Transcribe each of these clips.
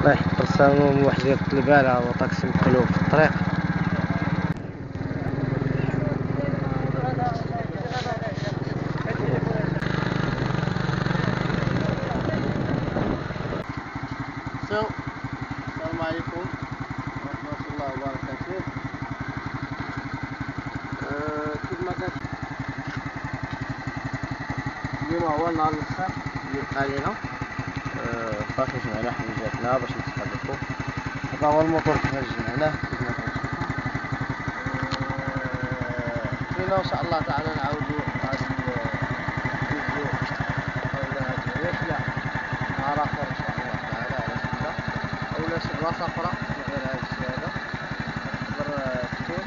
طيح برسام واحد ديال البالة وطاكسي مقلوب في الطريق. السلام عليكم ورحمة الله وبركاته. كيف ما كان اليوم هو النهار الاخر اللي علينا. صافي جمعنا حويجاتنا باش نتحركو. هذا هو الموتور كيفاش جمعناه كيف ما كنشوفو. فينا ان شاء الله تعالى نعاودو هاد الفيديو اولا هاد الرحلة نهار اخر ان شاء الله تعالى على سبيل اولا شي بلاصة اخرى غير هاد الشي هذا. تقدر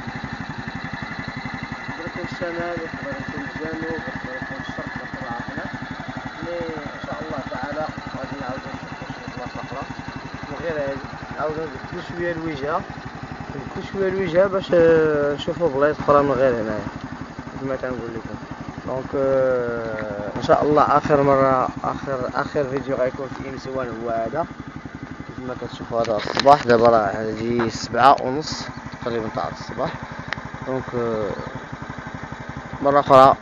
يكون الشمال يقدر يكون الجنوب يقدر يكون الشرق يقدر العاصمة. مي ان شاء الله تعالى غادي نعاودو نشوفو شي بلاصة اخرى وغير هادي نعاودو نبدلو شوية الوجهة باش نشوفو بلايص اخرى من غير هنايا كما كنقول لكم. دونك ان شاء الله اخر فيديو غيكون في امسوان هو هذا كما كتشوفوا. هذا الصباح دابا راه جي 7:30 تقريبا تاع الصباح. دونك مرة أخرى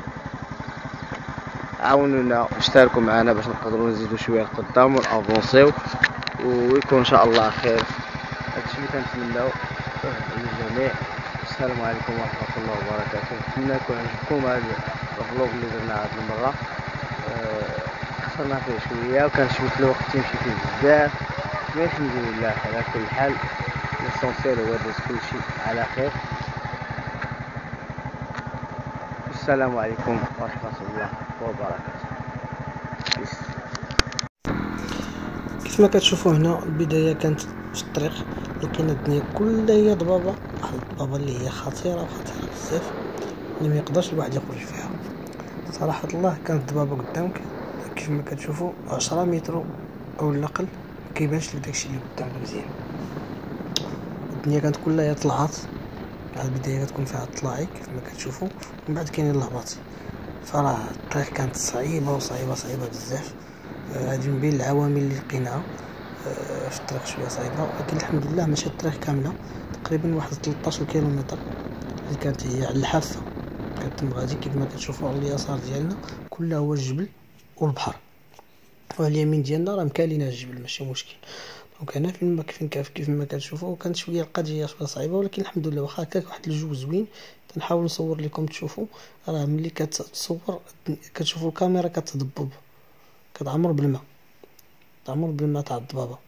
عاونونا اشتركوا معنا باش نقدروا نزيدوا شوية لقدام ونافونسيو ويكون إن شاء الله خير. هادشي اللي كنتمناو للجميع. السلام عليكم ورحمة الله وبركاته. نتمنى يكون عجبكم هذا الفلوق اللي درنا هاد المرة. خسرنا فيه شوية وكان شوية الوقت يمشي فيه بزاف، مي الحمد لله على كل حال. ليسونسيال هو داز كلشي على خير. السلام عليكم ورحمة الله وبركاته. كيف ما كتشوفوا هنا البداية كانت في الطريق، لكن الدنيا كلها هي ضبابة، واحد الضبابة اللي هي خطيرة بزاف اللي ما يقدرش الواحد يخرج فيها. صراحة الله كانت ضبابة قدامك كيف ما كتشوفوا 10 متر او الاقل، مكيبانش لك داكشي اللي قدامك مزيان. الدنيا كانت كلها هي طلعات، البداية كتكون فيها الطلاعي كيف ما كتشوفوا، ومن بعد كاين الهباط. فراه الطريق كانت صعيبة بزاف. هذه من بين العوامل اللي لقيناها في الطريق شويه صعيبه، ولكن الحمد لله مشات الطريق كامله تقريبا واحد 13 كيلومتر اللي كانت هي على الحافه. كتم غادي كيف ما كتشوفوا على اليسار ديالنا كلها هو الجبل والبحر، وعلى اليمين ديالنا راه مكالينا الجبل ماشي مشكل. دونك هنا كيف ما كتشوفوا كانت شويه القضيه شويه صعيبه، ولكن الحمد لله واخا هكاك واحد الجو زوين. تنحاول نصور لكم تشوفوا راه ملي كتصور كتشوفوا الكاميرا كتضبب كتعمر بالماء تاع الضبابة.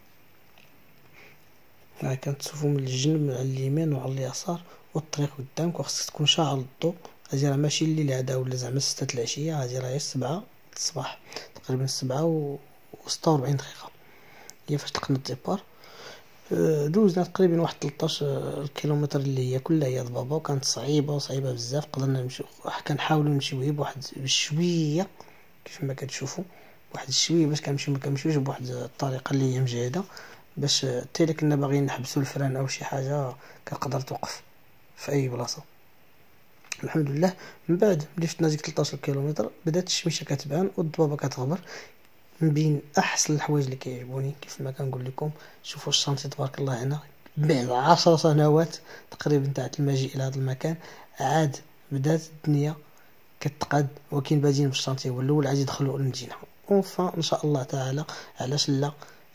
كنتشوفوا من الجنب على اليمين وعلى اليسار والطريق قدامك، وخصك تكون شاعل الضوء. هذه راه ماشي الليل هذا ولا زعما 6 العشية، هذه راه 7 الصباح تقريبا 7:46 دقيقة هي فاش طلقنا الديبار. دوزنا تقريبا واحد 13 كيلومتر اللي هي كلها هي ضبابة، وكانت صعيبة بزاف. قدرنا نمشيو، كنحاولوا نمشيو غير بواحد بشوية كيف ما كتشوفوا، واحد الشويه باش كنمشيوش بواحد الطريقه اللي هي مجهده، باش حتى الا كنا باغيين نحبسوا الفران او شي حاجه كنقدر توقف في اي بلاصه. الحمد لله من بعد ملي فتنا ديك 13 كيلومتر بدات الشميشه كتبان والضبابه كتغبر. من بين احسن الحوايج اللي كيعجبوني كيف ما كنقول لكم، شوفوا الشانتي تبارك الله هنا بعد 10 سنوات تقريبا تاع المجيء الى هذا المكان عاد بدات الدنيا كتقاد، وكاين بادين بالشانتي هو الاول عاد يدخلوا المدينه. اونفا ان شاء الله تعالى علاش لا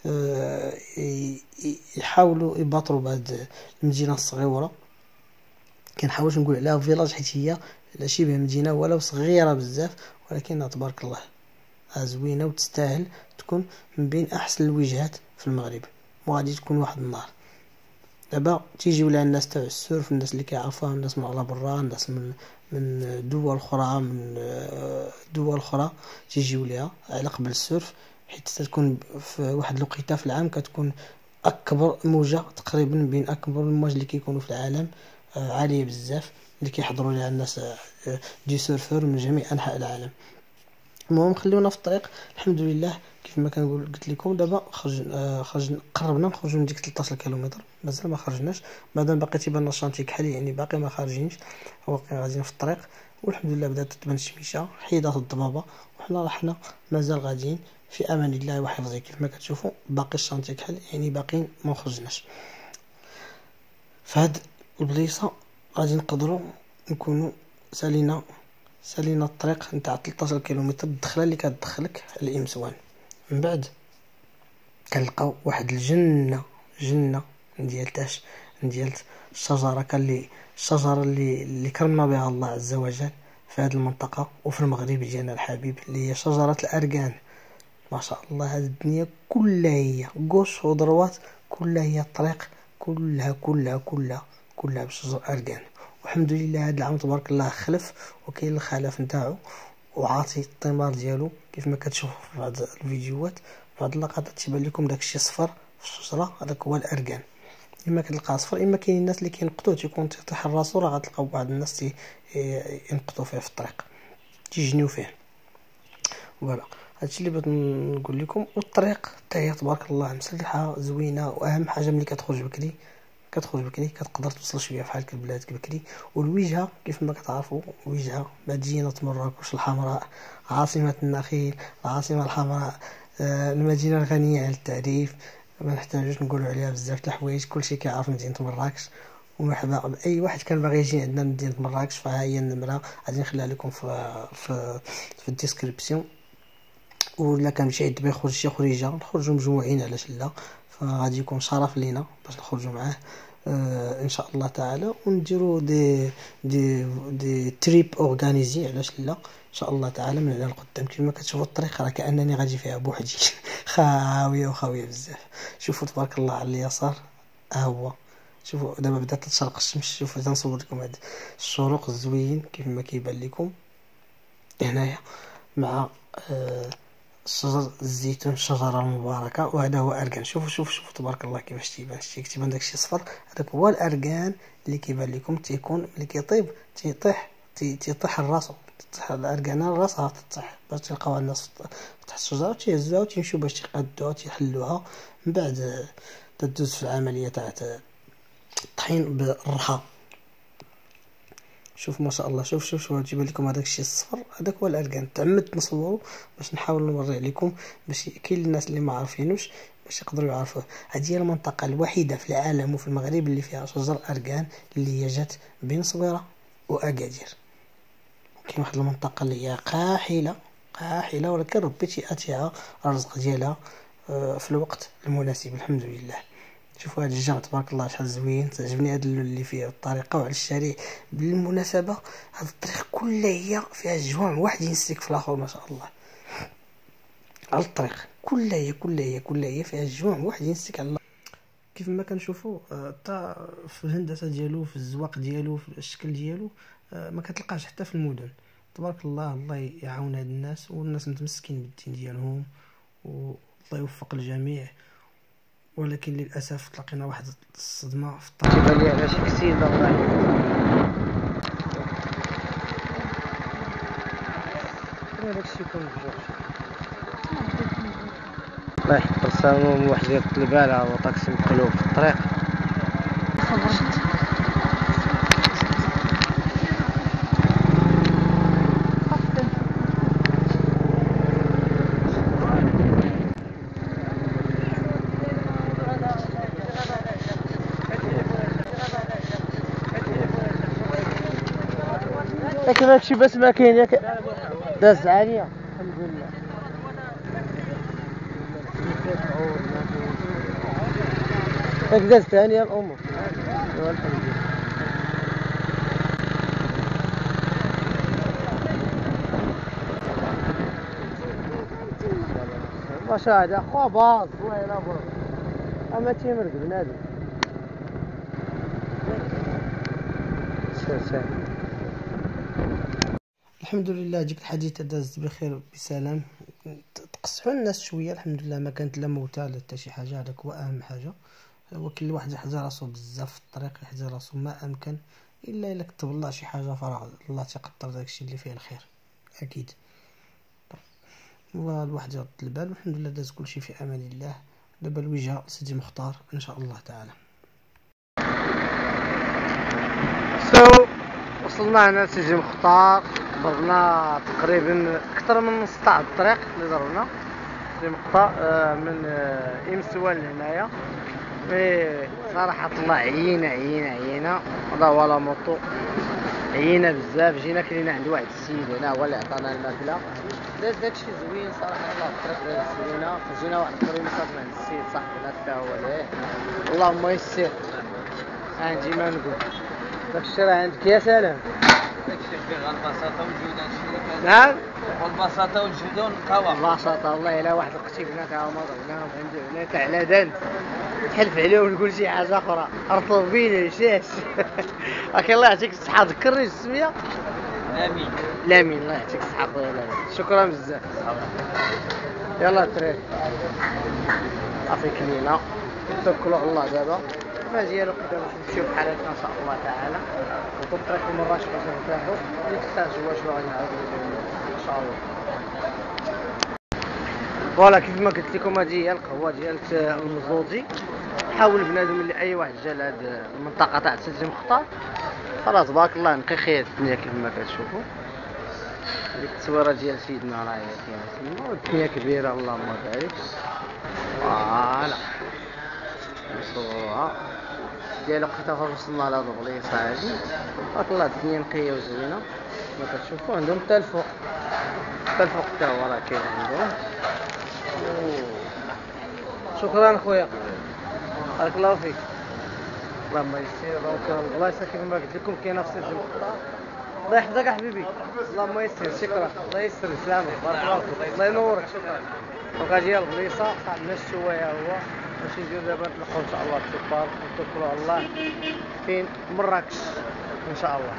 يحاولوا يباطروا بهاد المدينه الصغيره. كنحاولش نقول عليها فيلاج حيت هي شبه مدينه ولو صغيره بزاف، ولكن تبارك الله زوينه وتستاهل تكون من بين احسن الوجهات في المغرب، وغادي تكون واحد النهار. دابا تيجيو لها الناس تاع السيرف، الناس اللي كيعرفوها، الناس من على برا، الناس من دول اخرى تيجيو ليها على قبل السيرف، حيت تكون في واحد الوقيته في العام كتكون اكبر موجه تقريبا بين اكبر المواج اللي كيكونوا في العالم، عاليه بزاف اللي كيحضروا ليها الناس دي سيرفور من جميع انحاء العالم. المهم خليونا في الطريق الحمد لله. كيف ما قلت لكم دابا قربنا نخرجوا من ديك 13 كيلومتر، مازال ما خرجناش، مادام باقي تيبان لنا الشانتي كحل يعني باقي ما خارجينش، واقعين غاديين في الطريق. والحمد لله بدات تبان الشميشه حيدات الضبابه، وحنا رحنا مازال غاديين في امان الله وحفظه. كيف ما كتشوفوا باقي الشانتي كحل، يعني باقيين ما خرجناش. فهاد البليصه غادي نقدروا نكونوا سالينا الطريق نتاع 13 كيلومتر، الدخله اللي كتدخلك لإم سوان. من بعد كنلقاو واحد الجنه ديال الشجره اللي كرمنا بها الله عز وجل في هذه المنطقه وفي المغرب ديالنا الحبيب، اللي هي شجره الاركان. ما شاء الله هذه الدنيا كلها هي غوش ودروات، كلها هي الطريق كلها بشجر اركان. والحمد لله هذا العام تبارك الله خلف، وكاين الخلف نتاعو وعاطي الثمار ديالو كيف ما كتشوفوا في بعض الفيديوهات. في بعض اللقطات تيبان لكم داكشي صفر في الشجره، هذاك هو الاركان. اما كتلقى صفر، اما كاين الناس اللي كينقطوه تيكون تيطيح راسو، راه غتلقاو بعض الناس ينقطوا فيه في الطريق تيجنيو فيه. فوالا هادشي اللي بغيت نقول لكم. والطريق حتى هي تبارك الله مسلحه زوينه، واهم حاجه ملي كتخرج بكري كتقدر توصل شويه فحال البلاد بكري. والوجهه كيف ما كتعرفوا وجهه مدينه مراكش الحمراء، عاصمه النخيل، العاصمه الحمراء، المدينه الغنيه عن التعريف، ما نحتاجوش نقولوا عليها بزاف د الحوايج، كلشي كيعرف مدينه مراكش. ومرحبا باي واحد كان باغي يجي عندنا مدينه مراكش، فها هي النمره غادي نخليها لكم في الديسكريبسيون. ولا كان شي عيد بيخرج شي خريجه نخرجوا مجموعين علاش لا، فغادي يكون شرف لينا باش نخرجوا معاه ان شاء الله تعالى، ونديروا دي تريب اورغانيزي علاش لا ان شاء الله تعالى. من هنا لقدام كيما كتشوفوا الطريق راه كانني غادي فيها بوحدي خاويه بزاف. شوفوا تبارك الله على اليسار ها هو، شوفوا دابا بدات تشرق الشمس. شوفوا تنصور لكم هاد الشروق الزوين كيف ما كيبان لكم هنايا مع شجر الزيتون، الشجره المباركه. وهذا هو اركان. شوفوا تبارك الله كيفاش تيبان داكشي صفر، هذاك هو الاركان اللي كيبان لكم. تيكون ملي كيطيب تيطيح الراسو، تطيح الاركان راسها تطيح، باش تلقاو الناس تحت الشجره تيهزوها وتيمشيو باش تيقادوها تيحلوها. من بعد تدوز في العمليه تاع الطحين بالرحى. شوف ما شاء الله، شوف تيبان لكم هذاك الشيء الصفر، هذاك هو الاركان. تعمدت نصورو باش نحاول نوري لكم، باش كاين الناس اللي ما عارفينوش باش يقدروا يعرفوه. هذه هي المنطقه الوحيده في العالم وفي المغرب اللي فيها شجر اركان، اللي هي جات بين صبيره واكادير. كاين واحد المنطقه اللي هي قاحله ولكن ربي تياتيها الرزق ديالها في الوقت المناسب الحمد لله. شوفوا هذا الجامع تبارك الله شحال زوين، تعجبني هذا اللون اللي فيه الطريقه. وعلى الشارع بالمناسبه هذا الطريق كلها هي فيها جوامع واحد ينسلك في الاخر ما شاء الله. على الطريق كلها هي فيها جوامع واحد ينسلك على الله. كيف ما كنشوفوا حتى في الهندسه ديالو، في الزواق ديالو، في الشكل ديالو، ما كتلقاش حتى في المدن. تبارك الله يعاون هاد الناس، والناس متمسكين بالدين ديالهم، والله يوفق الجميع. ولكن للاسف تلقينا واحد الصدمه في الطريق. كيبان لي على شي كسيد الله داكشي يكون بجوج. الله يحفظ السلامة. واحد يرد البال على طاكسي مقلوب في الطريق. لكن هادشي بس ما كاين ياك داز عالية الحمد لله. ياك داز ثانية الأمور الحمد لله. مشاهد اخوا باص زوينة برك، اما تيمرق بنادم. سير الحمد لله ديك الحادثه دازت بخير بسلام. تقصحوا الناس شويه الحمد لله، ما كانت لا موتى لا حتى شي حاجه. هذاك هو اهم حاجه. وكل واحد يحذر راسو بزاف في الطريق، يحذر راسو ما امكن، الا كتب الله شي حاجه فراه الله تيقدر داكشي اللي فيه الخير اكيد. والواحد يرد البال والحمد لله داز كلشي في امان الله. دابا الوجهه سيدي مختار ان شاء الله تعالى. وصلنا هنا سيدي مختار، ضربنا تقريبا اكثر من نص تاع الطريق اللي ضربنا. سي مقطع من إمسوان لهنايا. مي صراحة الله عيينا هذا هو لا موطو، عيينا بزاف. جينا كلينا عند واحد السيد هنا هو اللي عطانا الماكلة، داكشي زوين صراحة. الله الطريق زوينة. جينا واحد اخرين صافي عند السيد صاحبنا حتى هو ليه اللهم يسر. عندي ما نقول داكشي راه عندك يا سلام. داكشي فيه البساطة والجودة. نعم والبساطة والجودة والنقاوة. البساطة والله إلا واحد القتيب هناك ها هما ضربناهم عنده هناك على دان تحلف عليه ونقول شي حاجة أخرى أرطوبيل شاش. أخي الله يعطيك الصحة. ذكرني السمية. لامين الله يعطيك الصحة خويا لامين. شكرا بزاف. يلا تريك صافي كلينا نتوكلوا على الله دابا. ما ديالو قدام نمشيو بحالاتنا ان شاء الله تعالى. وطول الطريق المراش باش نرتاحوا ديك الساعه شنو غادي نعاودو ان شاء الله. فوالا كيف ما قلت لكم هذه هي القهوه ديال المزوزي. حاول بنادم اللي اي واحد جا لهاد المنطقه تاع سيدي مختار خلاص تبارك الله نقي خير الدنيا كيف ما كتشوفوا. ديك التصويره ديال سيدنا راهي كاينه تما الدنيا كبيره اللهم بارك. فوالا نصوروها ديالو حتى فاش وصلنا لهاد البلايصه هادي تبارك الله الدنيا نقيه وزوينه ما كتشوفوا. عندهم حتى الفوق حتى هو راه كاين عندهم. شكرا خويا بارك الله فيك. اللهم يسير. دونك البلايصه كيف ما قلت لكم كاينه في سيدي مختار. الله يحفظك حبيبي. اللهم يسر. شكرا. الله يسر سلامة. بارك الله فيك. الله ينورك. شكرا. دونك هذه هي البلايصه تاع الناس شويه هو باش نديرو دابا نطلقوا ان شاء الله السفار ونتوكلوا على الله فين مراكش ان شاء الله.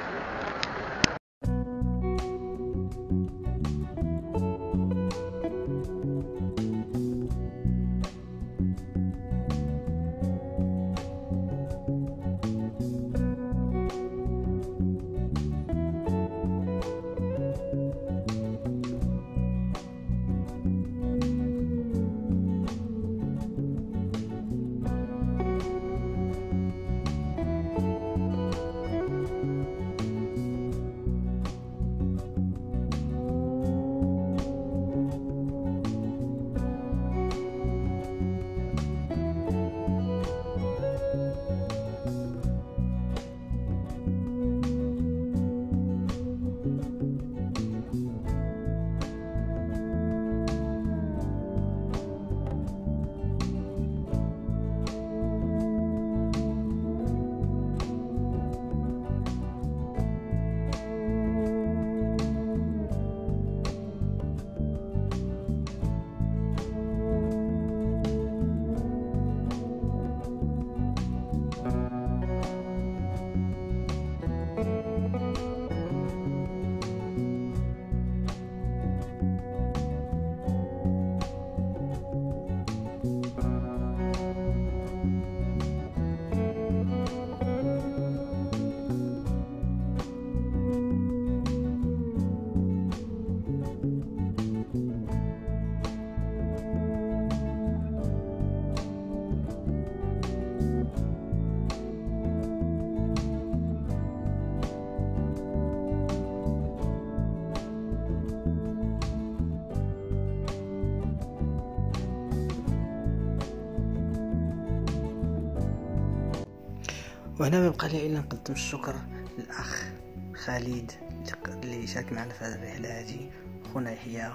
وهنا ما بقى لي الا نقدم الشكر للاخ خالد اللي شارك معنا في هذه الرحله هذه، خونا يحيى،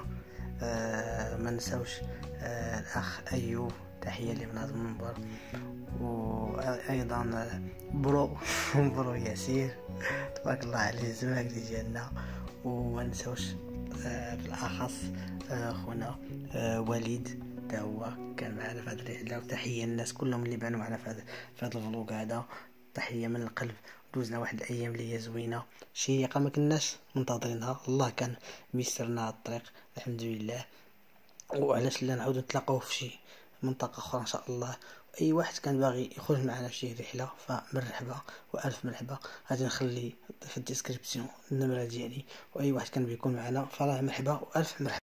ما نساوش الاخ ايوب، تحيه لي من هذا المنبر، وايضا برو ياسير تبارك الله عليه الزماك ديالنا، وما نساوش بالاخص خونا وليد تا هو كان معنا في هذه الرحله، وتحيه للناس كلهم اللي بانوا معنا في هذا الفلوق هذا، تحيه من القلب. دوزنا واحد الايام اللي هي زوينه شيقه ما كناش منتظرينها، الله كان ميسرنا على الطريق الحمد لله، وعلاش لا نعاودو نتلاقاو في شي منطقه اخرى ان شاء الله. اي واحد كان باغي يخرج معنا في شي رحله فمرحبا والف مرحبا، غادي نخلي في الديسكريبسيون النمره ديالي، واي واحد كان بيكون معنا فراه مرحبا والف مرحبا.